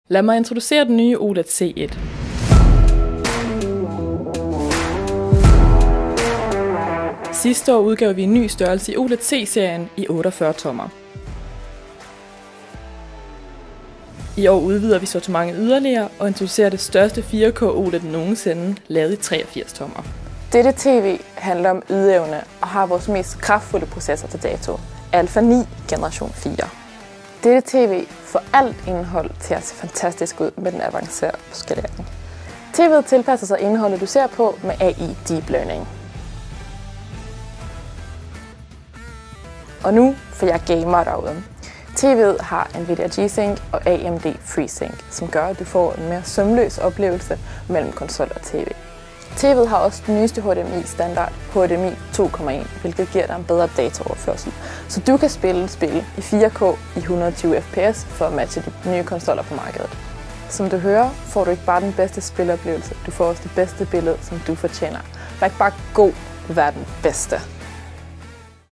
Lad mig introducere den nye OLED C1. Sidste år udgav vi en ny størrelse i OLED C-serien i 48 tommer. I år udvider vi sortimentet yderligere og introducerer det største 4K OLED nogensinde, lavet i 83 tommer. Dette TV handler om ydeevne og har vores mest kraftfulde processor til dato, Alpha 9 Generation 4. Dette TV får alt indhold til at se fantastisk ud med den avancerede skalering. TV'et tilpasser sig indholdet, du ser på med AI Deep Learning. Og nu for jer gamere derude. TV'et har Nvidia G-Sync og AMD FreeSync, som gør, at du får en mere sømløs oplevelse mellem konsol og TV. TV'et har også den nyeste HDMI-standard, HDMI 2.1, hvilket giver dig en bedre dataoverførsel, så du kan spille spil i 4K i 120 fps for at matche de nye konsoller på markedet. Som du hører, får du ikke bare den bedste spiloplevelse, du får også det bedste billede, som du fortjener. Vær ikke bare god, vær den bedste.